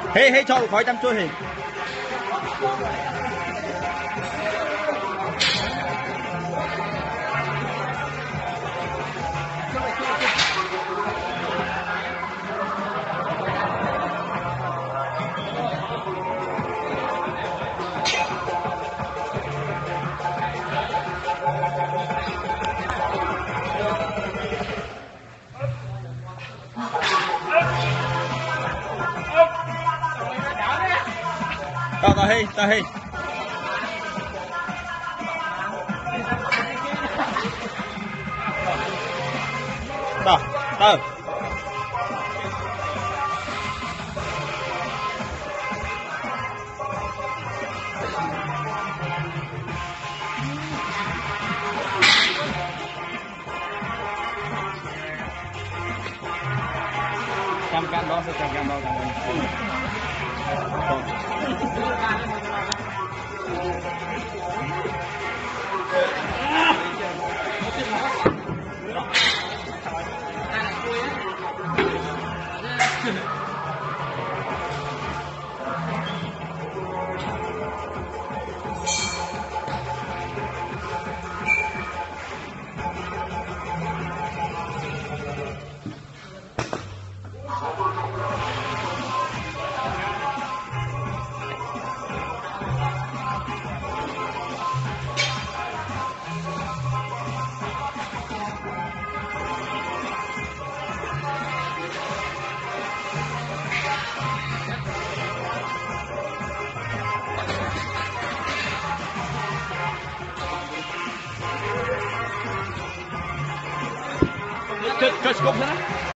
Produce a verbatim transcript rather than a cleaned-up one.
Hê hê cho khói chăm chui hề. Tao tao hê tao hê. Tao tao. Cam cam đó, cam cam đó, cam cam. Just, just go for that.